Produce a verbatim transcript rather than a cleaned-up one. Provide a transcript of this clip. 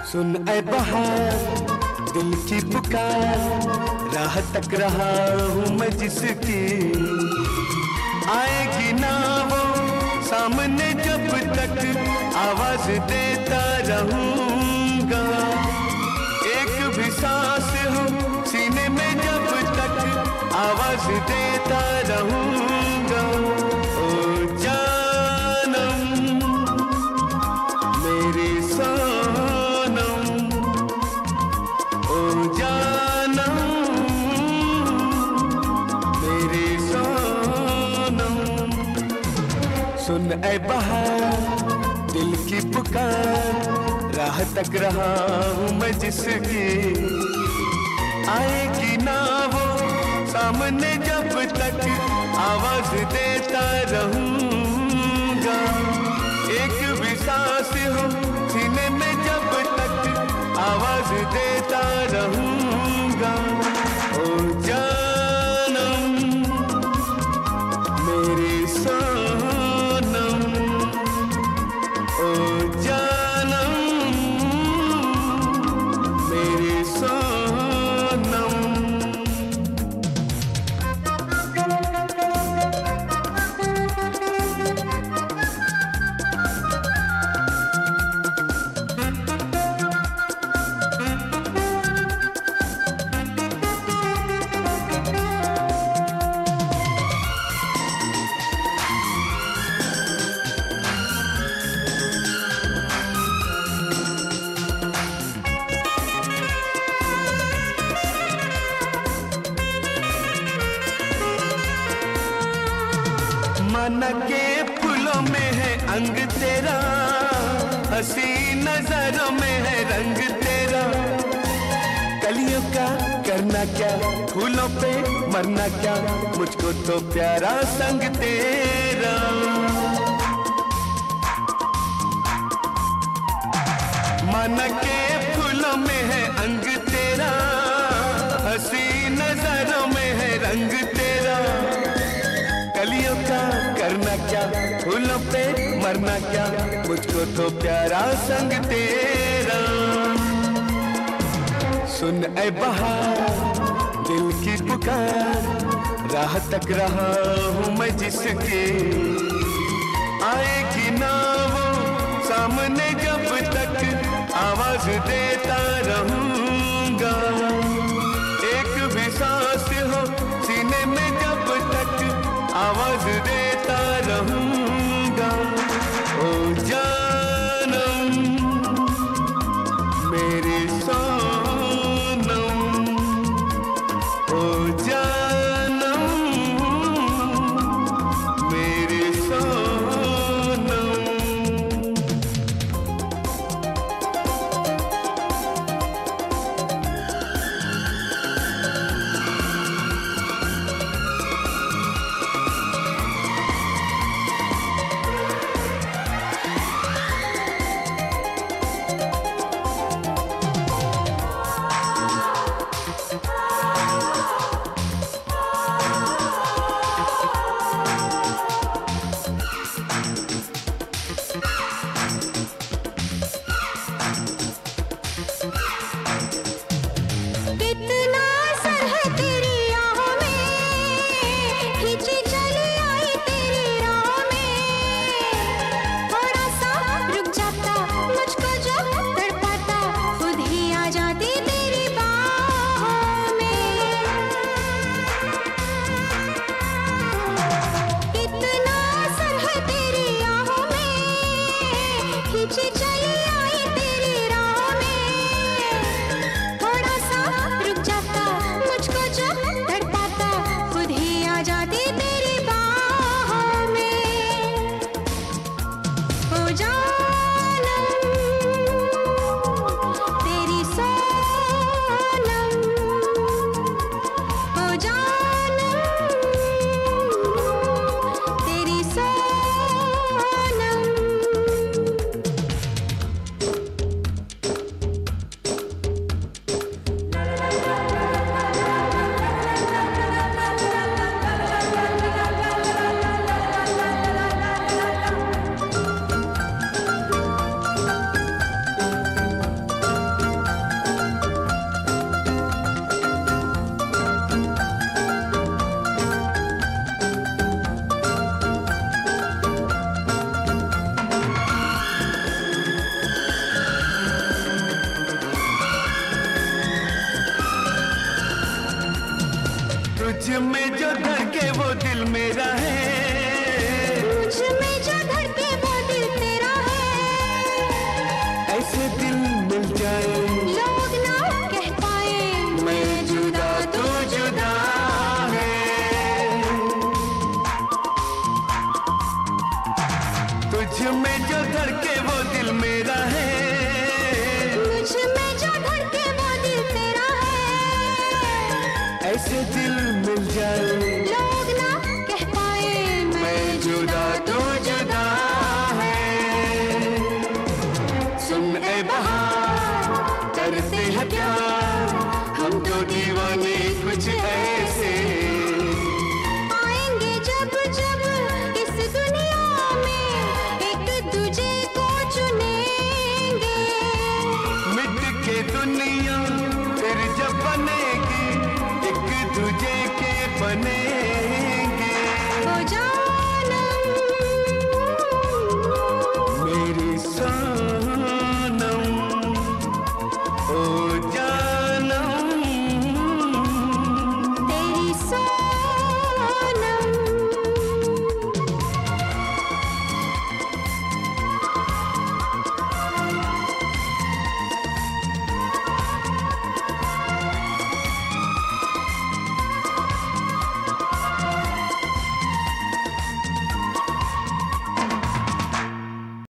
सुन ऐ बहार दिल की पुकार, राह तक रहा हूँ मैं जिसकी, आएगी ना वो सामने जब तक आवाज देता रहूंगा। एक भी सांस हो सीने में जब तक आवाज देता रहूंगा। ओ जानम मेरी सनम, ओ जानम मेरी सनम। सुन ऐ बहार दिल की पुकार, राह तक रहा हूँ मैं जिसकी, आएगी ना वो सामने जब तक आवाज देता रहूंगा। एक भी सांस हो सीने में जब तक आवाज देता रहूंगा। ओ जानम मेरी सनम, ओ जानम मेरी सनम। मन के फूलों में है अंग तेरा, हंसी नजरों में है रंग तेरा। कलियों का करना क्या, फूलों पे मरना क्या, मुझको तो प्यारा संग तेरा। मन के फूलों में है अंग तेरा, हंसी नजरों में है रंग तेरा। कलियों का करना क्या, फूलों पे मरना क्या, मुझको तो प्यारा संग तेरा। सुन ऐ बहार दिल की पुकार, राह तक रहा हूँ मैं जिसकी, आएगी ना वो सामने जब तक आवाज देता रहूंगा। एक भी सांस हो सीने में जब तक आवाज देता रहूंगा। ओ जानम मेरी सनम, ओ जानम मेरी सनम। में जो धड़के वो दिल मेरा है, मुझ में जो धड़के वो दिल तेरा है। ऐसे दिल मिल जाए लोग ना कह पाए मैं जुदा तू जुदा है। तुझ में जो धड़के वो दिल मेरा है, मुझ में जो धड़के वो दिल तेरा है। ऐसे दिल मिल जाए लोग ना कह पाए मैं जुदा तू जुदा है। सुन ए बहार करते हैं प्यार हम तो दीवाने कुछ ऐसे। आएंगे जब जब इस दुनिया में एक दूजे को चुनेंगे। मिट के दुनिया फिर जब बनेगी एक दूजे के बनेंगे। ओ जानम मेरी सनम ओ जानम तेरी सोच